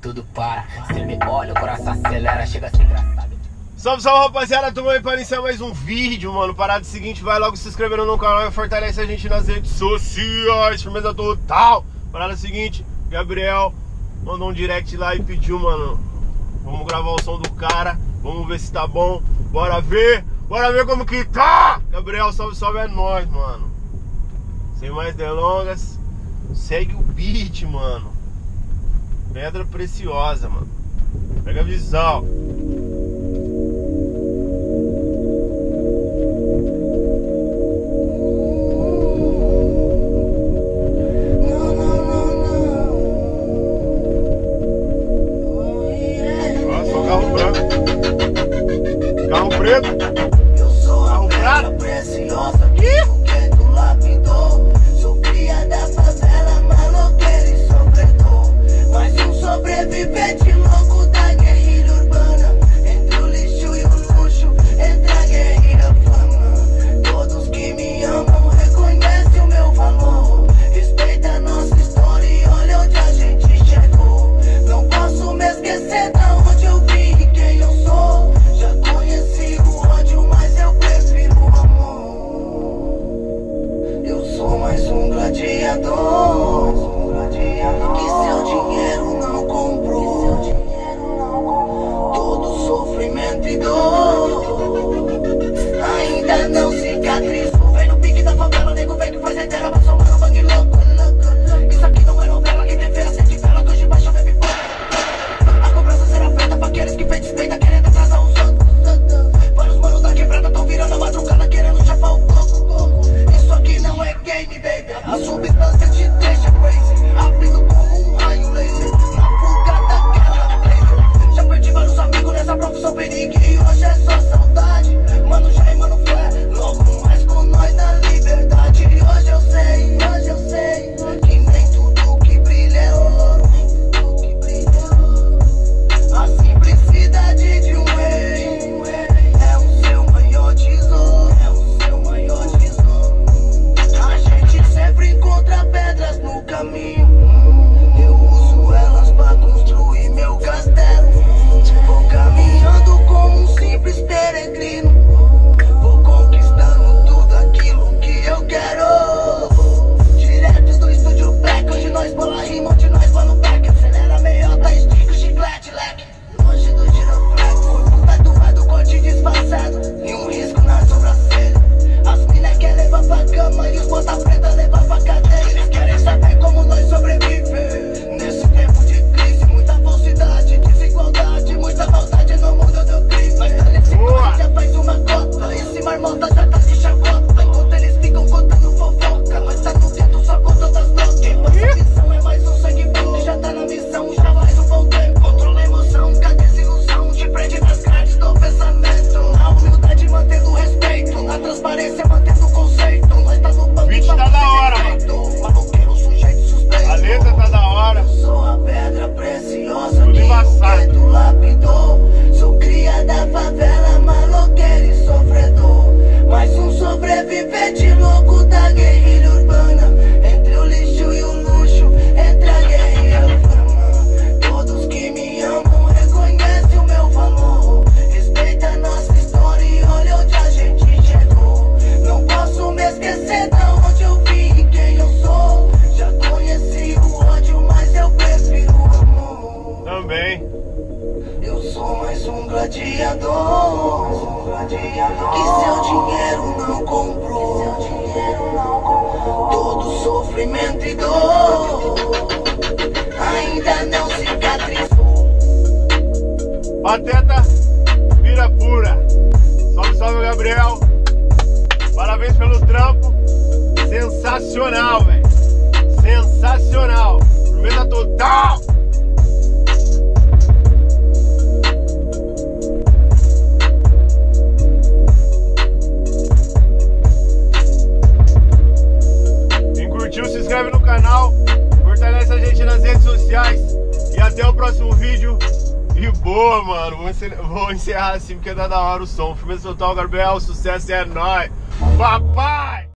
tudo para. Se me olha, o coração acelera, chega a ser engraçado. Salve, salve, rapaziada, tamo aí para iniciar mais um vídeo, mano. Parada seguinte, vai logo se inscrevendo no canal e fortalece a gente nas redes sociais. Firmeza total. Parada seguinte, Gabriel mandou um direct lá e pediu, mano, vamos gravar o som do cara, vamos ver se tá bom. Bora ver como que tá. Gabriel, salve, salve, é nóis, mano. Sem mais delongas, segue o beat, mano. Pedra preciosa, mano. Pega a visão. Eu sou a pedra preciosa que o gueto lapidou. Sou cria da favela, maloqueiro e sofredor. Mas um sobrevivente louco da guerrilha urbana. Entre o lixo e o luxo, entre a guerra e a fama. Todos que me amam reconhecem o meu valor. Respeita a nossa história e olha onde a gente chegou. Não posso me esquecer da onde eu vim e quem eu sou. Já conheci o ódio, mas eu prefiro o amor. Eu sou mais um gladiador que seu dinheiro não comprou. Todo sofrimento e dor ainda não cicatrizou. Vem no pique da favela, nego vem que faz eterna pra somar um bang louco. Isso aqui não é novela, quem tem feira sente vela, que hoje baixa bebe pão. A cobrança será feita pra aqueles que fez despeita, querendo atrasar os outros. Vários manos da quebrada tão virando a madrugada, querendo chapar o coco. Isso aqui não é game, baby. A substância te deixa crazy, abrindo como um raio laser na fuga daquela blazer. Já perdi vários amigos nessa profissão perigo e hoje é só saudade. Mano já e mano fé, logo mais com nós na liberdade. Hoje eu sei que nem tudo que brilha é ouro. A simplicidade de um rei é o seu maior tesouro. A gente sempre encontra pedras no caminho. Eu uso elas pra construir meu castelo. Vou caminhando como um simples peregrino. Vou conquistando tudo aquilo que eu quero. Direto do estúdio Black, onde nós bola rima, onde nós vai no back. Acelera a meiota, estica o chiclete, leque. Longe do giroflex, tatuado, corte disfarçado. Nenhum risco na sobrancelha. As mina quer levar pra cama e os bota preta levar pra cadeia. Eles querem saber como nós sobreviver nesse tempo de crise. Muita falsidade, desigualdade, muita maldade no mundo do crime. Mas tá nesse corre, já faz uma cota. Esse marmota já tá de chacota. Enquanto eles ficam contando fofoca, mas tá no dedo só com todas as notas. Quem passa a missão é mais um sangue bom. Já tá na missão, já faz um bom tempo. Controla a emoção, cadê essa ilusão? Te prende nas grades do pensamento. Na humildade mantendo o respeito, na transparência mantendo o conceito. Nós tá no banco, Beat tá da hora, mano. Maloqueiro, sujeito suspeito. A letra tá da hora. Eu sou a pedra preciosa Tudo que o embaçado. gueto lapidou. Sou cria da favela, maloqueiro e sofredor. Mais um sobrevivente louco da guerrilha urbana. Entre o lixo e o luxo, entre a guerra e a fama. Todos que me amam reconhecem o meu valor. Respeita a nossa história e olha onde a gente chegou. Não posso me esquecer da onde eu vim e quem eu sou. Já conheci o ódio, mas eu prefiro o amor. Também. Eu sou mais um gladiador que seu dinheiro não comprou. Todo sofrimento e dor ainda não cicatrizou. Pateta, vira pura. Salve, salve, Gabriel. Parabéns pelo trampo. Sensacional, velho. Sensacional. Firmeza total. Quem curtiu, se inscreve no canal. Fortalece a gente nas redes sociais. E até o próximo vídeo. E boa, mano. Vou encerrar assim porque dá da hora o som. Firmeza total, Gabriel. Sucesso é nóis. Papai!